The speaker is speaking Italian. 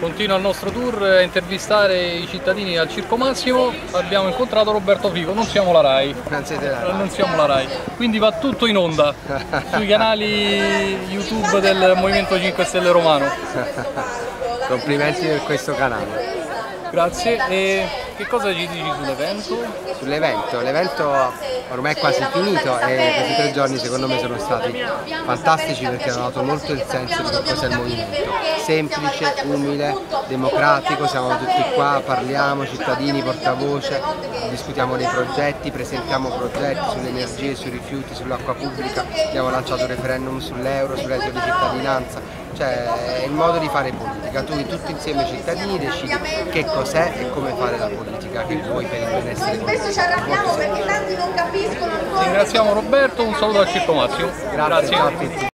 Continua il nostro tour a intervistare i cittadini al Circo Massimo. Abbiamo incontrato Roberto Fico, non siamo la Rai. Non siete la Rai. Non siamo la Rai. Quindi va tutto in onda sui canali YouTube del Movimento 5 Stelle Romano. Complimenti per questo canale. Grazie. E che cosa ci dici sull'evento? L'evento ormai è quasi finito e questi 3 giorni secondo me sono stati fantastici perché hanno dato molto il senso di che cos'è il movimento. Semplice, umile, democratico, siamo tutti qua, parliamo, cittadini, portavoce, discutiamo dei progetti, presentiamo progetti sulle energie, sui rifiuti, sull'acqua pubblica, abbiamo lanciato un referendum sull'euro, sul reddito di cittadinanza. Cioè è il modo di fare politica, tu tutti insieme cittadini decidi che cos'è e come fare la politica che vuoi per il benessere Spesso ci arrabbiamo perché tanti non capiscono. Ringraziamo Roberto, un saluto al Circo Massimo. Grazie. Ciao a tutti.